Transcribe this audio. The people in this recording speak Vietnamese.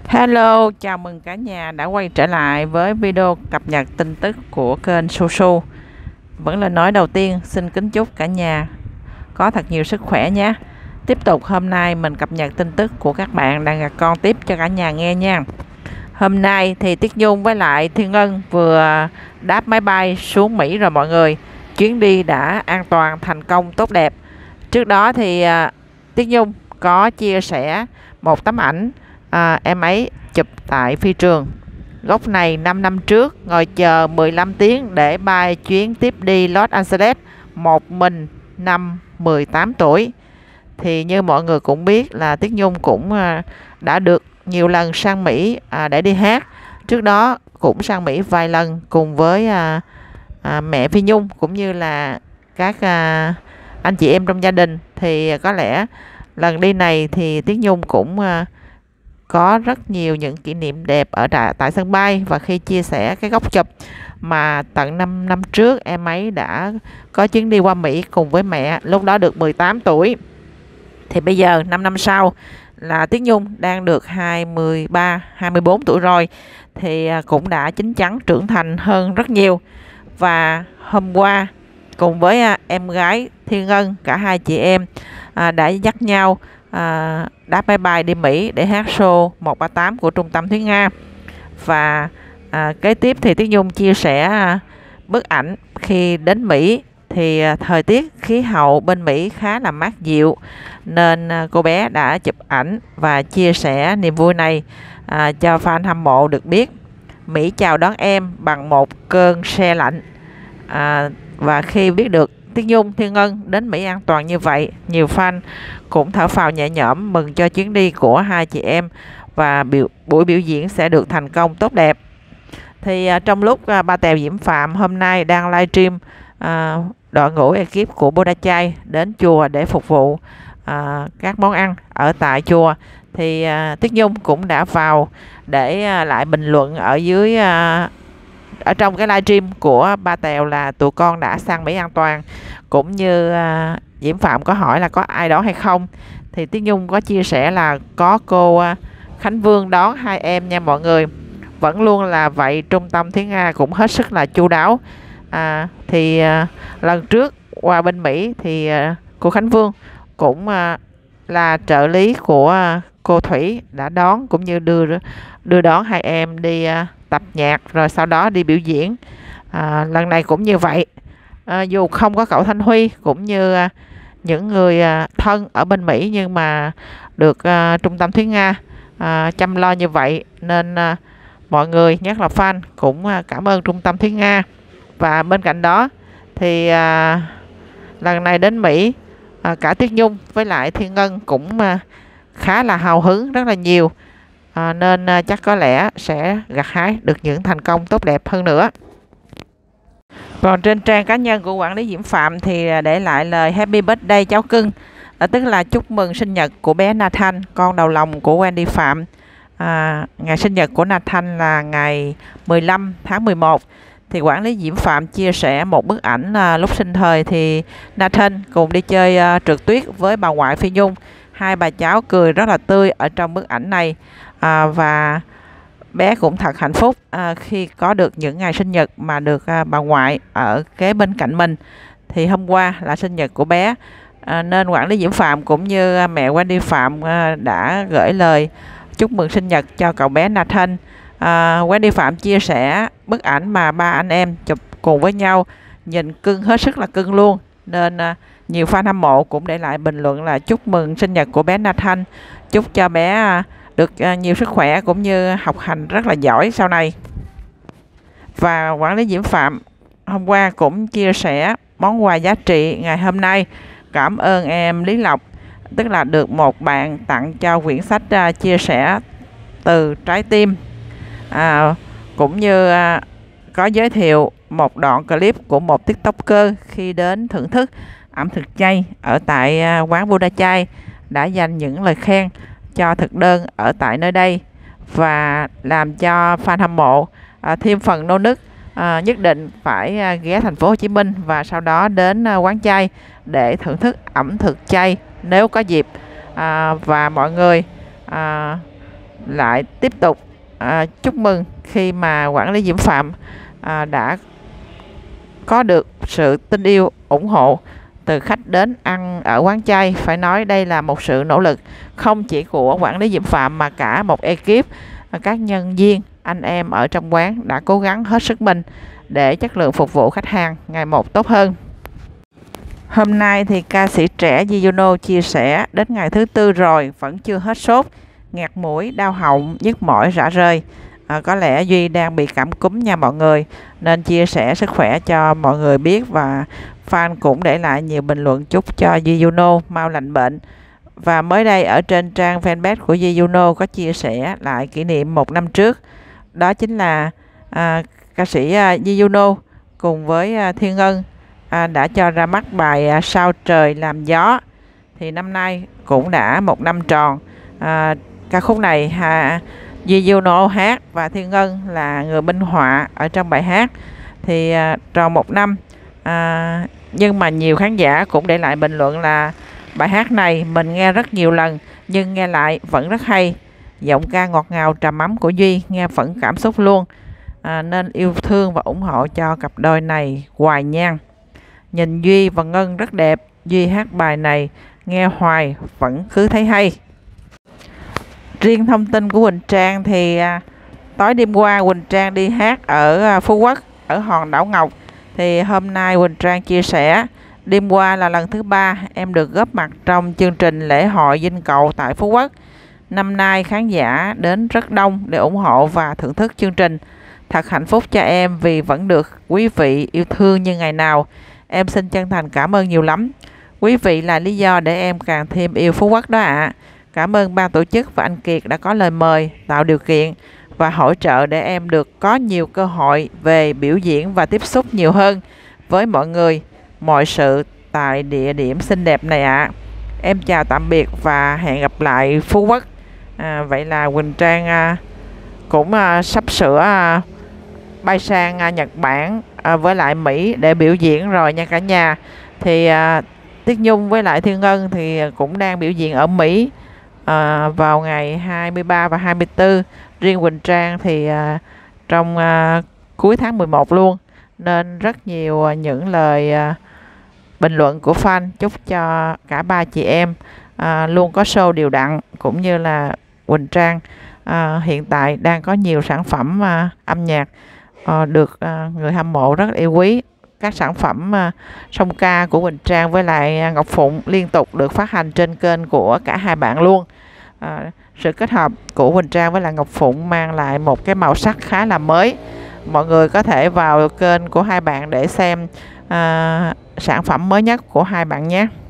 Hello, chào mừng cả nhà đã quay trở lại với video cập nhật tin tức của kênh Su. Vẫn là nói đầu tiên, xin kính chúc cả nhà có thật nhiều sức khỏe nhé. Tiếp tục hôm nay mình cập nhật tin tức của các bạn đang gạt con tiếp cho cả nhà nghe nha. Hôm nay thì Tiết Nhung với lại Thiên Ngân vừa đáp máy bay xuống Mỹ rồi mọi người. Chuyến đi đã an toàn, thành công, tốt đẹp. Trước đó thì Tiết Nhung có chia sẻ một tấm ảnh em ấy chụp tại phi trường. Góc này 5 năm trước ngồi chờ 15 tiếng để bay chuyến tiếp đi Los Angeles một mình năm 18 tuổi. Thì như mọi người cũng biết là Tiết Nhung cũng đã được nhiều lần sang Mỹ để đi hát. Trước đó cũng sang Mỹ vài lần cùng với mẹ Phi Nhung cũng như là các anh chị em trong gia đình. Thì có lẽ lần đi này thì Tiết Nhung cũng có rất nhiều những kỷ niệm đẹp ở tại sân bay. Và khi chia sẻ cái góc chụp mà tận 5 năm trước em ấy đã có chuyến đi qua Mỹ cùng với mẹ, lúc đó được 18 tuổi. Thì bây giờ 5 năm sau là Tiết Nhung đang được 23, 24 tuổi rồi. Thì cũng đã chín chắn trưởng thành hơn rất nhiều. Và hôm qua cùng với em gái Thiên Ngân, cả hai chị em đã dắt nhau đáp máy bay đi Mỹ để hát show 138 của Trung tâm Thúy Nga. Và kế tiếp thì Tiết Nhung chia sẻ bức ảnh khi đến Mỹ. Thì thời tiết khí hậu bên Mỹ khá là mát dịu, nên cô bé đã chụp ảnh và chia sẻ niềm vui này cho fan hâm mộ được biết. Mỹ chào đón em bằng một cơn se lạnh. Và khi biết được Tiết Nhung, Thiên Ngân đến Mỹ an toàn như vậy, nhiều fan cũng thở phào nhẹ nhõm mừng cho chuyến đi của hai chị em và buổi biểu diễn sẽ được thành công tốt đẹp. Thì trong lúc Ba Tèo Diễm Phạm hôm nay đang livestream, đội ngũ ekip của Buddha Chay đến chùa để phục vụ các món ăn ở tại chùa, thì Tiết Nhung cũng đã vào để lại bình luận ở dưới ở trong cái livestream của Ba Tèo là tụi con đã sang Mỹ an toàn. Cũng như Diễm Phạm có hỏi là có ai đón hay không, thì Tiết Nhung có chia sẻ là có cô Khánh Vương đón hai em nha mọi người. Vẫn luôn là vậy, Trung tâm Thúy Nga cũng hết sức là chu đáo. Thì lần trước qua bên Mỹ thì cô Khánh Vương cũng là trợ lý của cô Thủy đã đón cũng như đưa đón hai em đi tập nhạc rồi sau đó đi biểu diễn. Lần này cũng như vậy, dù không có cậu Thanh Huy cũng như những người thân ở bên Mỹ, nhưng mà được Trung tâm Thúy Nga chăm lo như vậy, nên mọi người nhất là fan cũng cảm ơn Trung tâm Thúy Nga. Và bên cạnh đó thì lần này đến Mỹ, cả Tiết Nhung với lại Thiên Ngân cũng khá là hào hứng rất là nhiều, nên chắc có lẽ sẽ gặt hái được những thành công tốt đẹp hơn nữa. Còn trên trang cá nhân của quản lý Diễm Phạm thì để lại lời Happy Birthday cháu cưng, tức là chúc mừng sinh nhật của bé Nathan, con đầu lòng của Wendy Phạm. Ngày sinh nhật của Nathan là ngày 15 tháng 11. Thì quản lý Diễm Phạm chia sẻ một bức ảnh lúc sinh thời thì Nathan cùng đi chơi trượt tuyết với bà ngoại Phi Nhung. Hai bà cháu cười rất là tươi ở trong bức ảnh này. Và bé cũng thật hạnh phúc khi có được những ngày sinh nhật mà được bà ngoại ở kế bên cạnh mình. Thì hôm qua là sinh nhật của bé, nên quản lý Diễm Phạm cũng như mẹ Wendy Phạm đã gửi lời chúc mừng sinh nhật cho cậu bé Nathan. Wendy Phạm chia sẻ bức ảnh mà ba anh em chụp cùng với nhau, nhìn cưng hết sức là cưng luôn, nên nhiều fan hâm mộ cũng để lại bình luận là chúc mừng sinh nhật của bé Nathan, chúc cho bé được nhiều sức khỏe cũng như học hành rất là giỏi sau này. Và quản lý Diễm Phạm hôm qua cũng chia sẻ món quà giá trị ngày hôm nay. Cảm ơn em Lý Lộc, tức là được một bạn tặng cho quyển sách chia sẻ từ trái tim. Cũng như có giới thiệu một đoạn clip của một tiktoker khi đến thưởng thức ẩm thực chay ở tại quán Buddha Chay, đã dành những lời khen cho thực đơn ở tại nơi đây và làm cho fan hâm mộ thêm phần nô nức nhất định phải ghé thành phố Hồ Chí Minh và sau đó đến quán chay để thưởng thức ẩm thực chay nếu có dịp. Và mọi người lại tiếp tục chúc mừng khi mà quản lý Diễm Phạm đã có được sự tin yêu, ủng hộ từ khách đến ăn ở quán chay. Phải nói đây là một sự nỗ lực không chỉ của quản lý Diễm Phạm mà cả một ekip các nhân viên, anh em ở trong quán đã cố gắng hết sức mình để chất lượng phục vụ khách hàng ngày một tốt hơn. Hôm nay thì ca sĩ trẻ Ji Yuno chia sẻ đến ngày thứ tư rồi vẫn chưa hết sốt, nghẹt mũi, đau họng, nhức mỏi, rã rời. Có lẽ Duy đang bị cảm cúm nha mọi người, nên chia sẻ sức khỏe cho mọi người biết, và fan cũng để lại nhiều bình luận chúc cho Ji Yuno mau lành bệnh. Và mới đây ở trên trang fanpage của Ji Yuno có chia sẻ lại kỷ niệm 1 năm trước, đó chính là ca sĩ Ji Yuno cùng với Thiên Ngân đã cho ra mắt bài Sao Trời Làm Gió. Thì năm nay cũng đã 1 năm tròn. Ca khúc này Ji Yuno hát và Thiên Ngân là người minh họa ở trong bài hát. Thì tròn 1 năm, nhưng mà nhiều khán giả cũng để lại bình luận là bài hát này mình nghe rất nhiều lần nhưng nghe lại vẫn rất hay. Giọng ca ngọt ngào trầm ấm của Duy nghe vẫn cảm xúc luôn. Nên yêu thương và ủng hộ cho cặp đôi này hoài nha. Nhìn Duy và Ngân rất đẹp, Duy hát bài này nghe hoài vẫn cứ thấy hay. Riêng thông tin của Quỳnh Trang thì tối đêm qua Quỳnh Trang đi hát ở Phú Quốc, ở hòn đảo Ngọc. Thì hôm nay Quỳnh Trang chia sẻ đêm qua là lần thứ 3 em được góp mặt trong chương trình lễ hội Dinh Cậu tại Phú Quốc. Năm nay khán giả đến rất đông để ủng hộ và thưởng thức chương trình. Thật hạnh phúc cho em vì vẫn được quý vị yêu thương như ngày nào. Em xin chân thành cảm ơn nhiều lắm. Quý vị là lý do để em càng thêm yêu Phú Quốc đó ạ. Cảm ơn ban tổ chức và anh Kiệt đã có lời mời, tạo điều kiện và hỗ trợ để em được có nhiều cơ hội về biểu diễn và tiếp xúc nhiều hơn với mọi người, mọi sự tại địa điểm xinh đẹp này ạ. Em chào tạm biệt và hẹn gặp lại Phú Quốc. Vậy là Quỳnh Trang cũng sắp sửa bay sang Nhật Bản với lại Mỹ để biểu diễn rồi nha cả nhà. Thì Tiết Nhung với lại Thiên Ngân thì cũng đang biểu diễn ở Mỹ vào ngày 23 và 24. Riêng Quỳnh Trang thì trong cuối tháng 11 luôn. Nên rất nhiều những lời bình luận của fan chúc cho cả ba chị em luôn có show đều đặn, cũng như là Quỳnh Trang hiện tại đang có nhiều sản phẩm âm nhạc được người hâm mộ rất yêu quý. Các sản phẩm song ca của Quỳnh Trang với lại Ngọc Phụng liên tục được phát hành trên kênh của cả hai bạn luôn. Sự kết hợp của Quỳnh Trang với lại Ngọc Phụng mang lại một cái màu sắc khá là mới. Mọi người có thể vào kênh của hai bạn để xem sản phẩm mới nhất của hai bạn nhé.